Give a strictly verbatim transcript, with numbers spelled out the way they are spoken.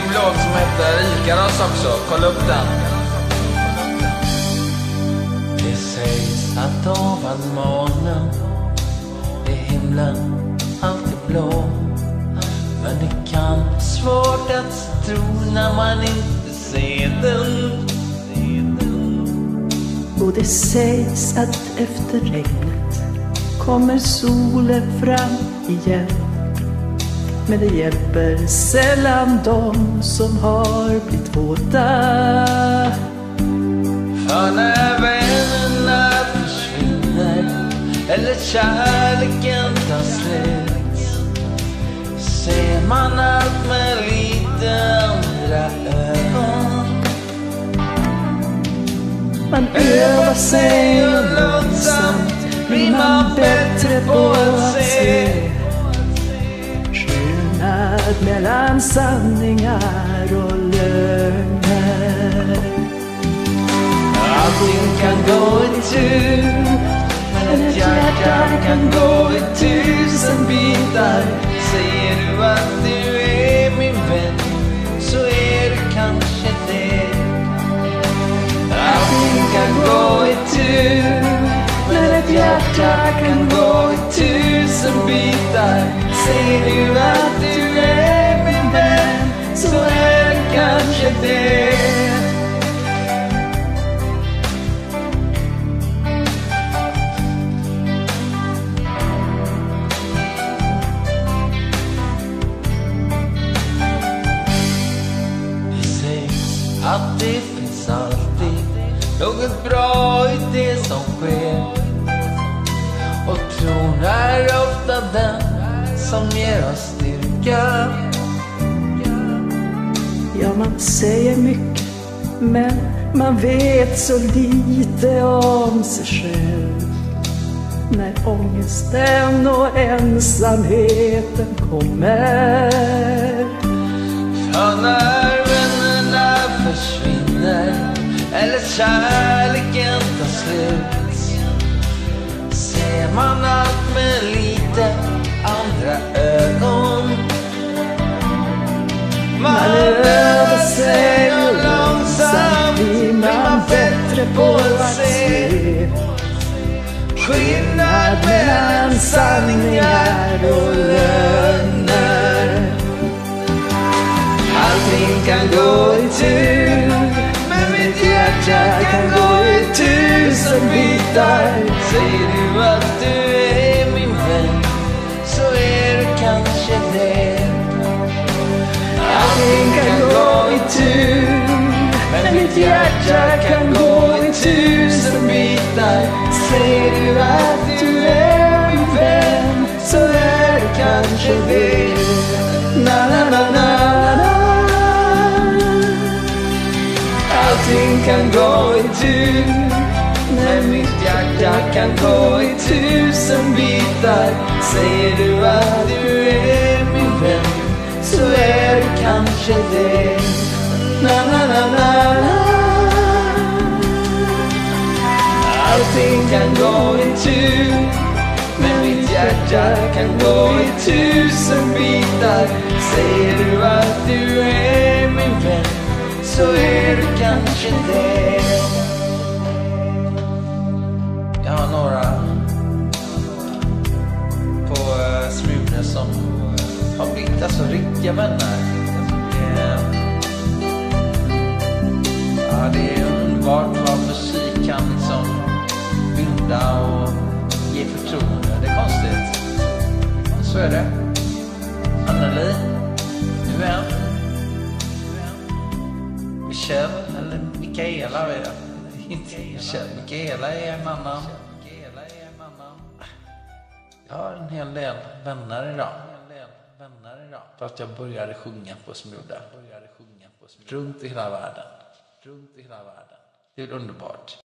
grym låt som heter Ikaros också. Kolla upp den. Det sägs att ovan månen är himlen alltid blå. Men det kan vara svårt att tro när man inte ser den. Och det sägs att efter regnet kommer solen fram igen. Men det hjälper sällan de som har blivit våta. För när vännerna försvinner eller kärleken tar slut, ser man allt med lite andra ögon. Man övar sig och långsamt blir man bättre på att se skillnad mellan sanningar och lögner. Allting kan gå i tur, men ett hjärta kan gå i tusen bitar. Säger du att du är min vän, så är du kanske det. Allting kan gå i tur, men ett hjärta kan gå i tusen bitar. Säger du att du är min vän, så är du kanske det. Att det finns alltid något bra i det som sker, och tron är ofta den som ger oss styrka. Ja, man säger mycket, men man vet så lite om sig själv. När ångesten och ensamheten kommer. För när vännerna försvinner eller kärleken tar slut, ser man allt med lite andra ögon. Man övar sig och långsamt blir man bättre på att se skillnad mellan sanningar och lögner. Allting kan gå i tur, men mitt hjärta kan gå i tusen bitar. Säger du att du är min vän, så är du kanske det. Allting kan gå i tur, men mitt hjärta kan gå i tusen bitar. Säger du att du är min vän, så är du kanske det. Na na na na na. Allting kan gå i tur, men mitt hjärta kan gå i tusen bitar. Säger du att du är min vän, så är du kanske det. Na na na na na. Allting kan gå i tur, men mitt hjärta kan gå i tusen bitar. Säger du att du är min vän, så är du kanske det. Jag har några på uh, Smule som har blivit alltså riktiga vänner. Yeah. Ja, det är underbart vad musik kan liksom binda och ge förtroende. Det är konstigt. Så är det. Anneli, du är Michelle, eller Mikaela är det. Inte Michelle, Mikaela är en annan. Jag har en hel del vänner idag. För att jag började sjunga på Smule. Runt i hela världen. Det är underbart.